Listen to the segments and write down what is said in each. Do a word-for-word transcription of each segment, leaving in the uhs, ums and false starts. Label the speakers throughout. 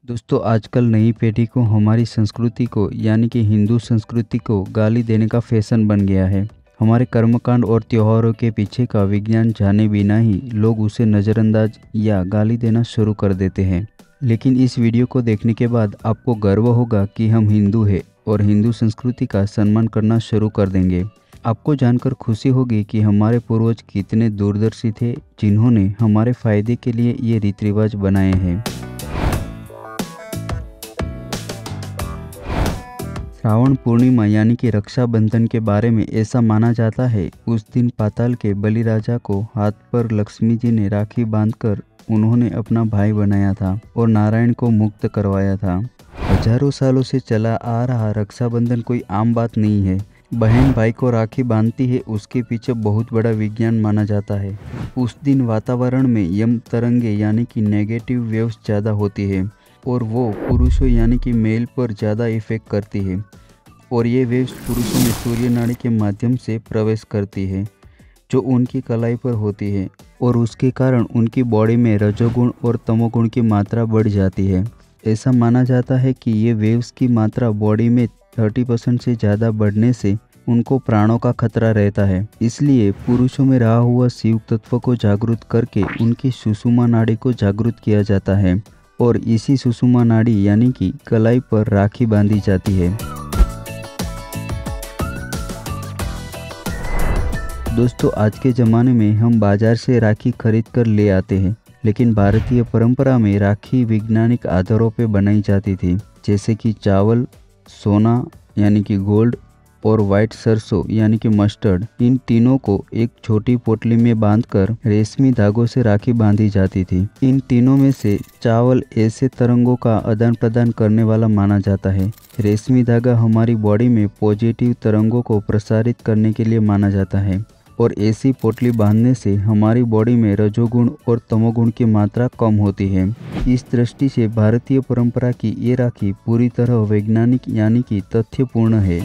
Speaker 1: दोस्तों आजकल नई पीढ़ी को हमारी संस्कृति को यानी कि हिंदू संस्कृति को गाली देने का फैशन बन गया है। हमारे कर्मकांड और त्योहारों के पीछे का विज्ञान जाने बिना ही लोग उसे नज़रअंदाज या गाली देना शुरू कर देते हैं। लेकिन इस वीडियो को देखने के बाद आपको गर्व होगा कि हम हिंदू हैं और हिंदू संस्कृति का सम्मान करना शुरू कर देंगे। आपको जानकर खुशी होगी कि हमारे पूर्वज कितने दूरदर्शी थे, जिन्होंने हमारे फायदे के लिए ये रीति रिवाज बनाए हैं। श्रावण पूर्णिमा यानी कि रक्षाबंधन के बारे में ऐसा माना जाता है, उस दिन पाताल के बलिराजा को हाथ पर लक्ष्मी जी ने राखी बांधकर उन्होंने अपना भाई बनाया था और नारायण को मुक्त करवाया था। हजारों सालों से चला आ रहा रक्षाबंधन कोई आम बात नहीं है। बहन भाई को राखी बांधती है, उसके पीछे बहुत बड़ा विज्ञान माना जाता है। उस दिन वातावरण में यम तरंगे यानी कि नेगेटिव वेव्स ज़्यादा होती है और वो पुरुषों यानी कि मेल पर ज़्यादा इफेक्ट करती है और ये वेव्स पुरुषों में सूर्य नाड़ी के माध्यम से प्रवेश करती है, जो उनकी कलाई पर होती है और उसके कारण उनकी बॉडी में रजोगुण और तमोगुण की मात्रा बढ़ जाती है। ऐसा माना जाता है कि ये वेव्स की मात्रा बॉडी में तीस परसेंट से ज़्यादा बढ़ने से उनको प्राणों का खतरा रहता है। इसलिए पुरुषों में रहा हुआ शिव तत्व को जागृत करके उनकी सुषुम्ना नाड़ी को जागृत किया जाता है और इसी सुषुम्ना नाड़ी यानी कि कलाई पर राखी बांधी जाती है। दोस्तों आज के ज़माने में हम बाजार से राखी खरीद कर ले आते हैं, लेकिन भारतीय परंपरा में राखी वैज्ञानिक आधारों पर बनाई जाती थी, जैसे कि चावल, सोना यानी कि गोल्ड और वाइट सरसों यानी कि मस्टर्ड। इन तीनों को एक छोटी पोटली में बांधकर रेशमी धागों से राखी बांधी जाती थी। इन तीनों में से चावल ऐसे तरंगों का आदान प्रदान करने वाला माना जाता है। रेशमी धागा हमारी बॉडी में पॉजिटिव तरंगों को प्रसारित करने के लिए माना जाता है और ऐसी पोटली बांधने से हमारी बॉडी में रजोगुण और तमोगुण की मात्रा कम होती है। इस दृष्टि से भारतीय परंपरा की ये राखी पूरी तरह वैज्ञानिक यानी कि तथ्यपूर्ण है।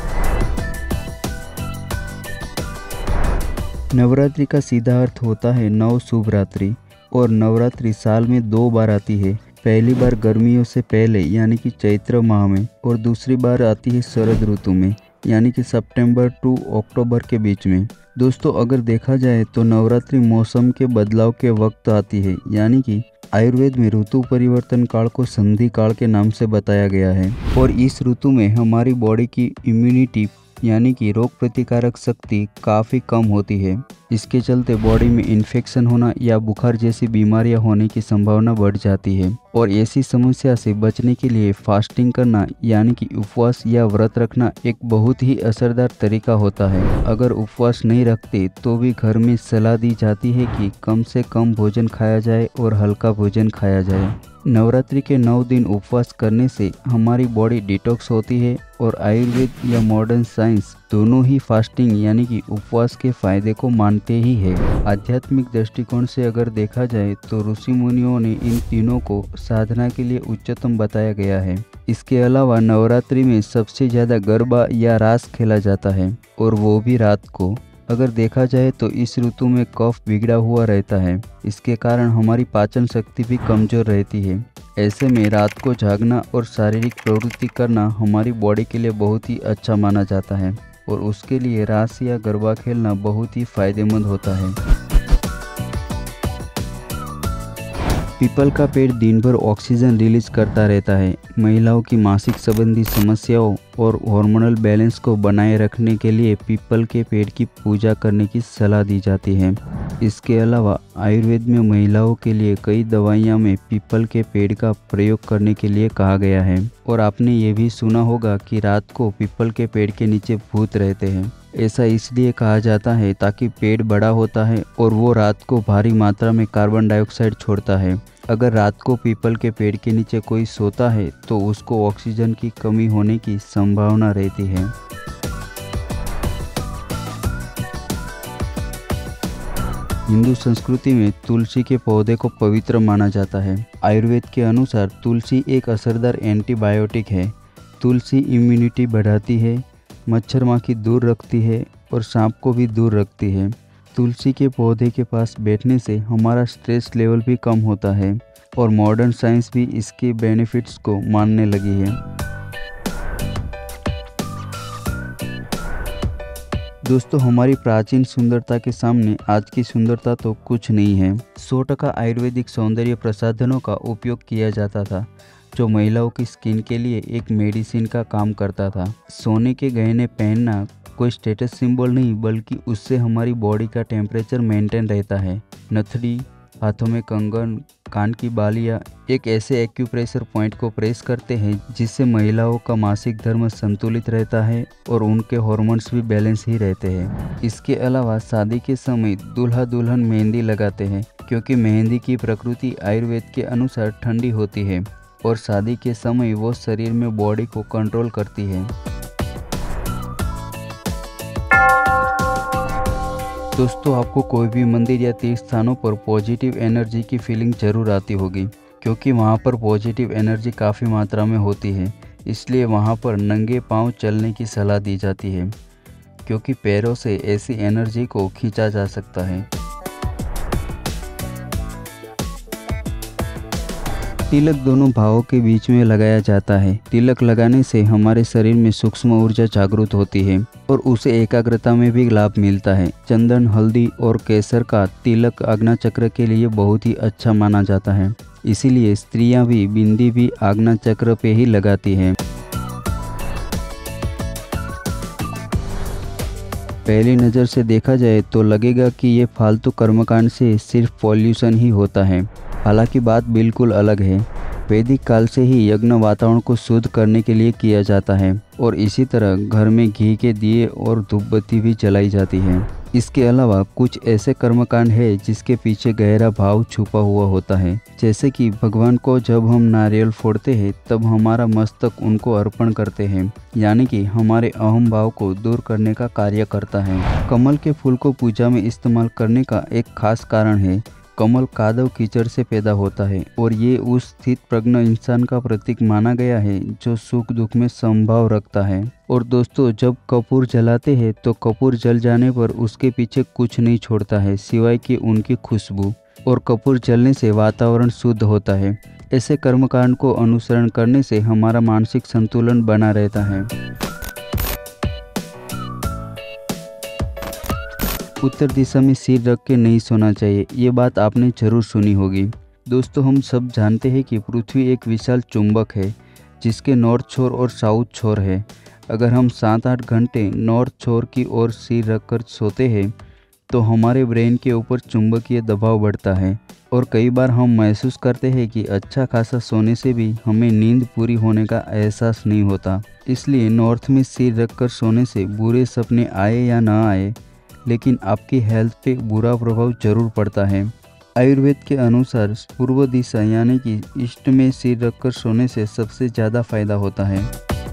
Speaker 1: नवरात्रि का सीधा अर्थ होता है नव शुभ रात्रि और नवरात्रि साल में दो बार आती है। पहली बार गर्मियों से पहले यानी कि चैत्र माह में और दूसरी बार आती है शरद ऋतु में यानी कि सितंबर टू अक्टूबर के बीच में। दोस्तों अगर देखा जाए तो नवरात्रि मौसम के बदलाव के वक्त आती है, यानी कि आयुर्वेद में ऋतु परिवर्तन काल को संधि काल के नाम से बताया गया है और इस ऋतु में हमारी बॉडी की इम्यूनिटी यानी कि रोग प्रतिकारक शक्ति काफ़ी कम होती है। इसके चलते बॉडी में इन्फेक्शन होना या बुखार जैसी बीमारियां होने की संभावना बढ़ जाती है और ऐसी समस्या से बचने के लिए फास्टिंग करना यानी कि उपवास या व्रत रखना एक बहुत ही असरदार तरीका होता है। अगर उपवास नहीं रखते तो भी घर में सलाह दी जाती है कि कम से कम भोजन खाया जाए और हल्का भोजन खाया जाए। नवरात्रि के नौ दिन उपवास करने से हमारी बॉडी डिटॉक्स होती है और आयुर्वेद या मॉडर्न साइंस दोनों ही फास्टिंग यानी कि उपवास के फायदे को मानते ही है। आध्यात्मिक दृष्टिकोण से अगर देखा जाए तो ऋषि मुनियों ने इन तीनों को साधना के लिए उच्चतम बताया गया है। इसके अलावा नवरात्रि में सबसे ज़्यादा गरबा या रास खेला जाता है और वो भी रात को। अगर देखा जाए तो इस ऋतु में कफ बिगड़ा हुआ रहता है, इसके कारण हमारी पाचन शक्ति भी कमज़ोर रहती है। ऐसे में रात को जागना और शारीरिक प्रवृत्ति करना हमारी बॉडी के लिए बहुत ही अच्छा माना जाता है और उसके लिए रास या गरबा खेलना बहुत ही फायदेमंद होता है। पीपल का पेड़ दिन भर ऑक्सीजन रिलीज करता रहता है। महिलाओं की मासिक संबंधी समस्याओं और हार्मोनल बैलेंस को बनाए रखने के लिए पीपल के पेड़ की पूजा करने की सलाह दी जाती है। इसके अलावा आयुर्वेद में महिलाओं के लिए कई दवाइयाँ में पीपल के पेड़ का प्रयोग करने के लिए कहा गया है और आपने ये भी सुना होगा कि रात को पीपल के पेड़ के नीचे भूत रहते हैं। ऐसा इसलिए कहा जाता है ताकि पेड़ बड़ा होता है और वो रात को भारी मात्रा में कार्बन डाइऑक्साइड छोड़ता है। अगर रात को पीपल के पेड़ के नीचे कोई सोता है तो उसको ऑक्सीजन की कमी होने की संभावना रहती है। हिंदू संस्कृति में तुलसी के पौधे को पवित्र माना जाता है। आयुर्वेद के अनुसार तुलसी एक असरदार एंटीबायोटिक है। तुलसी इम्यूनिटी बढ़ाती है, मच्छर माखी दूर रखती है और सांप को भी दूर रखती है। तुलसी के पौधे के पास बैठने से हमारा स्ट्रेस लेवल भी कम होता है। और मॉडर्न साइंस भी इसके बेनिफिट्स को मानने लगी है। दोस्तों, हमारी प्राचीन सुंदरता के सामने आज की सुंदरता तो कुछ नहीं है। सौ टका आयुर्वेदिक सौंदर्य प्रसाधनों का उपयोग किया जाता था, जो महिलाओं की स्किन के लिए एक मेडिसिन का काम करता था। सोने के गहने पहनना कोई स्टेटस सिंबल नहीं, बल्कि उससे हमारी बॉडी का टेम्परेचर मेंटेन रहता है। नथनी, हाथों में कंगन, कान की बालियाँ एक ऐसे एक्यूप्रेशर पॉइंट को प्रेस करते हैं जिससे महिलाओं का मासिक धर्म संतुलित रहता है और उनके हार्मोन्स भी बैलेंस ही रहते हैं। इसके अलावा शादी के समय दूल्हा दुल्हन मेहंदी लगाते हैं, क्योंकि मेहंदी की प्रकृति आयुर्वेद के अनुसार ठंडी होती है और शादी के समय वो शरीर में बॉडी को कंट्रोल करती है। दोस्तों, आपको कोई भी मंदिर या तीर्थ स्थानों पर पॉजिटिव एनर्जी की फीलिंग जरूर आती होगी, क्योंकि वहाँ पर पॉजिटिव एनर्जी काफ़ी मात्रा में होती है। इसलिए वहाँ पर नंगे पांव चलने की सलाह दी जाती है, क्योंकि पैरों से ऐसी एनर्जी को खींचा जा सकता है। तिलक दोनों भावों के बीच में लगाया जाता है। तिलक लगाने से हमारे शरीर में सूक्ष्म ऊर्जा जागृत होती है और उसे एकाग्रता में भी लाभ मिलता है। चंदन, हल्दी और केसर का तिलक आज्ञा चक्र के लिए बहुत ही अच्छा माना जाता है। इसीलिए स्त्रियां भी बिंदी भी आज्ञा चक्र पे ही लगाती हैं। पहली नज़र से देखा जाए तो लगेगा कि ये फालतू कर्मकांड से सिर्फ पॉल्यूशन ही होता है। हालांकि बात बिल्कुल अलग है। वैदिक काल से ही यज्ञ वातावरण को शुद्ध करने के लिए किया जाता है और इसी तरह घर में घी के दिए और धूपबत्ती भी जलाई जाती है। इसके अलावा कुछ ऐसे कर्मकांड है जिसके पीछे गहरा भाव छुपा हुआ होता है। जैसे कि भगवान को जब हम नारियल फोड़ते हैं तब हमारा मस्तक उनको अर्पण करते हैं, यानी कि हमारे अहम भाव को दूर करने का कार्य करता है। कमल के फूल को पूजा में इस्तेमाल करने का एक खास कारण है। कमल कादव कीचड़ से पैदा होता है और ये उस स्थित प्रज्ञ इंसान का प्रतीक माना गया है जो सुख दुख में समभाव रखता है। और दोस्तों, जब कपूर जलाते हैं तो कपूर जल जाने पर उसके पीछे कुछ नहीं छोड़ता है सिवाय कि उनकी खुशबू, और कपूर जलने से वातावरण शुद्ध होता है। ऐसे कर्मकांड को अनुसरण करने से हमारा मानसिक संतुलन बना रहता है। उत्तर दिशा में सिर रख के नहीं सोना चाहिए, ये बात आपने जरूर सुनी होगी। दोस्तों, हम सब जानते हैं कि पृथ्वी एक विशाल चुंबक है जिसके नॉर्थ छोर और साउथ छोर है। अगर हम सात आठ घंटे नॉर्थ छोर की ओर सिर रखकर सोते हैं तो हमारे ब्रेन के ऊपर चुंबकीय दबाव बढ़ता है और कई बार हम महसूस करते हैं कि अच्छा खासा सोने से भी हमें नींद पूरी होने का एहसास नहीं होता। इसलिए नॉर्थ में सिर रखकर सोने से बुरे सपने आए या ना आए, लेकिन आपकी हेल्थ पे बुरा प्रभाव जरूर पड़ता है। आयुर्वेद के अनुसार पूर्व दिशा यानी कि ईस्ट में सिर रखकर सोने से सबसे ज़्यादा फायदा होता है।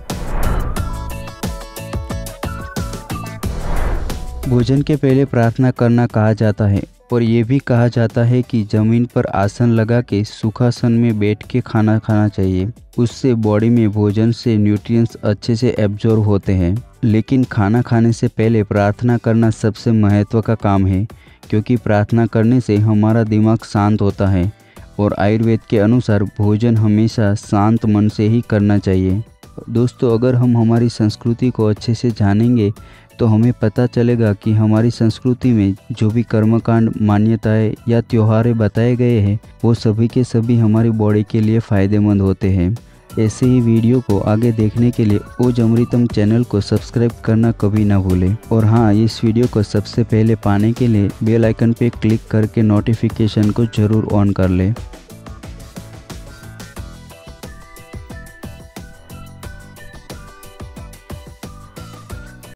Speaker 1: भोजन के पहले प्रार्थना करना कहा जाता है और ये भी कहा जाता है कि जमीन पर आसन लगा के सुखासन में बैठ के खाना खाना चाहिए। उससे बॉडी में भोजन से न्यूट्रिएंट्स अच्छे से एब्जॉर्ब होते हैं। लेकिन खाना खाने से पहले प्रार्थना करना सबसे महत्व का काम है, क्योंकि प्रार्थना करने से हमारा दिमाग शांत होता है और आयुर्वेद के अनुसार भोजन हमेशा शांत मन से ही करना चाहिए। दोस्तों, अगर हम हमारी संस्कृति को अच्छे से जानेंगे तो हमें पता चलेगा कि हमारी संस्कृति में जो भी कर्मकांड, मान्यताएं या त्योहारें बताए गए हैं वो सभी के सभी हमारी बॉडी के लिए फ़ायदेमंद होते हैं। ऐसे ही वीडियो को आगे देखने के लिए ओज अमृतम चैनल को सब्सक्राइब करना कभी ना भूलें। और हाँ, इस वीडियो को सबसे पहले पाने के लिए बेल आइकन पे क्लिक करके नोटिफिकेशन को ज़रूर ऑन कर लें।